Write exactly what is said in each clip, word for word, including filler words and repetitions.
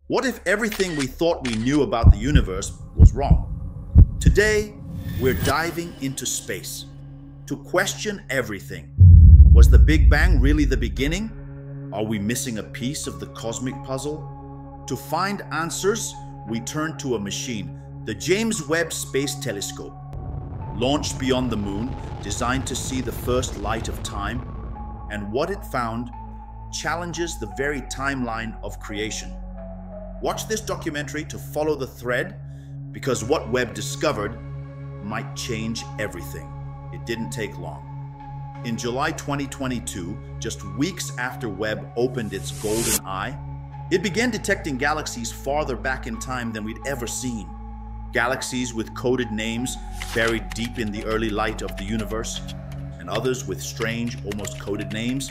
What if everything we thought we knew about the universe was wrong? Today, we're diving into space to question everything. Was the Big Bang really the beginning? Are we missing a piece of the cosmic puzzle? To find answers, we turn to a machine, the James Webb Space Telescope. Launched beyond the moon, designed to see the first light of time, and what it found challenges the very timeline of creation. Watch this documentary to follow the thread, because what Webb discovered might change everything. It didn't take long. In July twenty twenty-two, just weeks after Webb opened its golden eye, it began detecting galaxies farther back in time than we'd ever seen. Galaxies with coded names buried deep in the early light of the universe, and others with strange, almost coded names,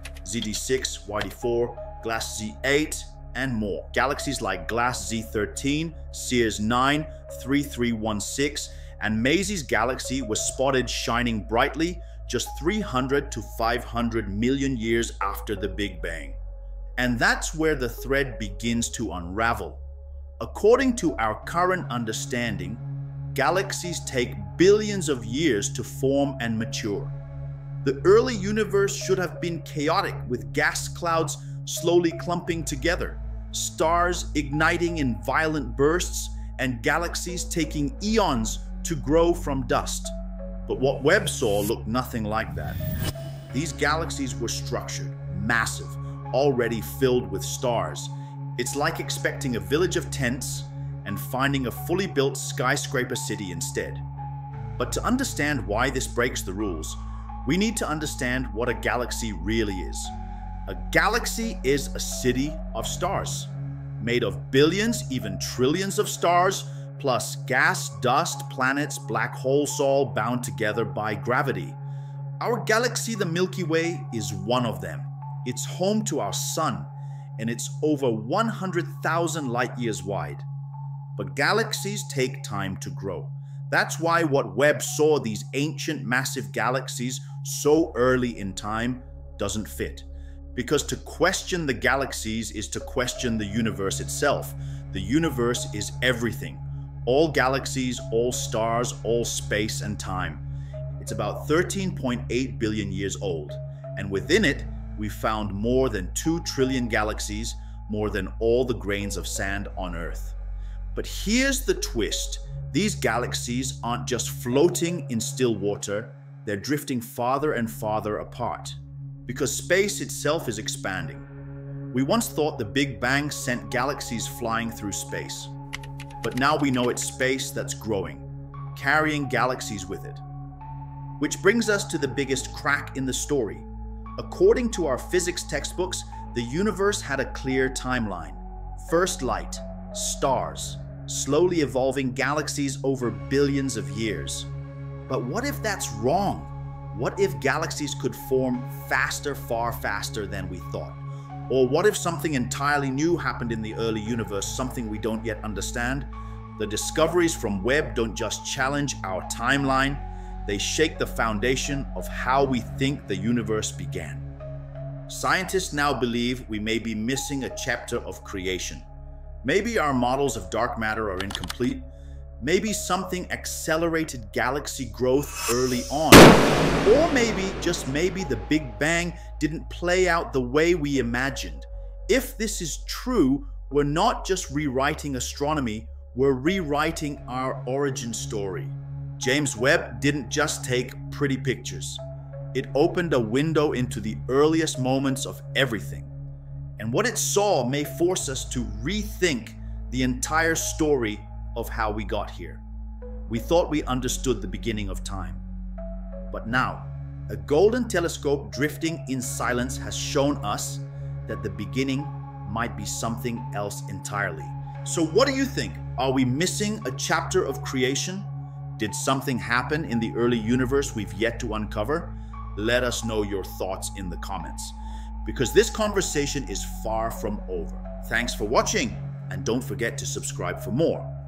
Z D six, Y D four, Glass Z eight, and more. Galaxies like Glass Z thirteen, Sears nine, three three one six, and Maisie's galaxy was spotted shining brightly just three hundred to five hundred million years after the Big Bang. And that's where the thread begins to unravel. According to our current understanding, galaxies take billions of years to form and mature. The early universe should have been chaotic, with gas clouds slowly clumping together, stars igniting in violent bursts, and galaxies taking eons to grow from dust. But what Webb saw looked nothing like that. These galaxies were structured, massive, already filled with stars. It's like expecting a village of tents and finding a fully built skyscraper city instead. But to understand why this breaks the rules, we need to understand what a galaxy really is. A galaxy is a city of stars, made of billions, even trillions of stars, plus gas, dust, planets, black holes, all bound together by gravity. Our galaxy, the Milky Way, is one of them. It's home to our sun, and it's over one hundred thousand light years wide. But galaxies take time to grow. That's why what Webb saw, these ancient massive galaxies so early in time, doesn't fit. Because to question the galaxies is to question the universe itself. The universe is everything. All galaxies, all stars, all space and time. It's about thirteen point eight billion years old. And within it, we found more than two trillion galaxies, more than all the grains of sand on Earth. But here's the twist. These galaxies aren't just floating in still water, they're drifting farther and farther apart. Because space itself is expanding. We once thought the Big Bang sent galaxies flying through space. But now we know it's space that's growing, carrying galaxies with it. Which brings us to the biggest crack in the story. According to our physics textbooks, the universe had a clear timeline. First light, stars, slowly evolving galaxies over billions of years. But what if that's wrong? What if galaxies could form faster, far faster than we thought? Or what if something entirely new happened in the early universe, something we don't yet understand? The discoveries from Webb don't just challenge our timeline, they shake the foundation of how we think the universe began. Scientists now believe we may be missing a chapter of creation. Maybe our models of dark matter are incomplete. Maybe something accelerated galaxy growth early on. Or maybe, just maybe, the Big Bang didn't play out the way we imagined. If this is true, we're not just rewriting astronomy, we're rewriting our origin story. James Webb didn't just take pretty pictures. It opened a window into the earliest moments of everything. And what it saw may force us to rethink the entire story of how we got here. We thought we understood the beginning of time. But now, a golden telescope drifting in silence has shown us that the beginning might be something else entirely. So what do you think? Are we missing a chapter of creation? Did something happen in the early universe we've yet to uncover? Let us know your thoughts in the comments, because this conversation is far from over. Thanks for watching, and don't forget to subscribe for more.